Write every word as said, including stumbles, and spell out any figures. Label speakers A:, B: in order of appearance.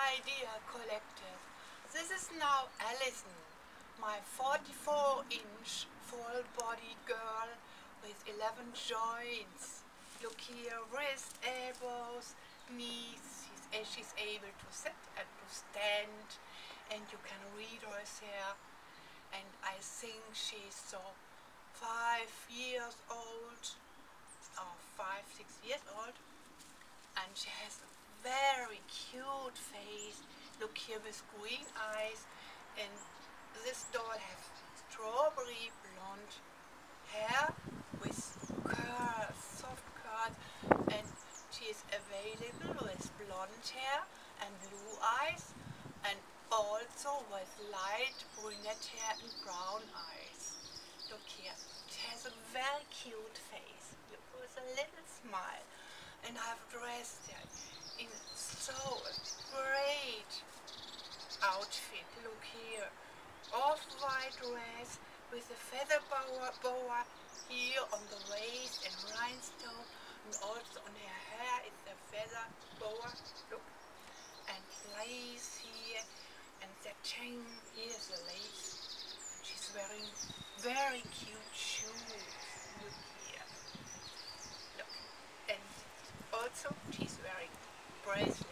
A: dear collective. This is now Allison, my forty-four inch full-bodied girl with eleven joints. Look here, wrist, elbows, knees. She's, she's able to sit and to stand, and you can read her here. And I think she's so five years old, or five, six years old. And she has a very cute face. Look here with green eyes, and this doll has strawberry blonde hair with curls, soft curls, and she is available with blonde hair and blue eyes, and also with light brunette hair and brown eyes. Look here, she has a very cute face. Look, with a little smile. And I've dressed her in so a great outfit. Look here, off-white dress with a feather boa, boa here on the waist and rhinestone, and also on her hair is a feather boa. Look, and lace here, and the chain here is the lace. She's wearing very cute shoes. Look here. Look, and also she's wearing bracelets.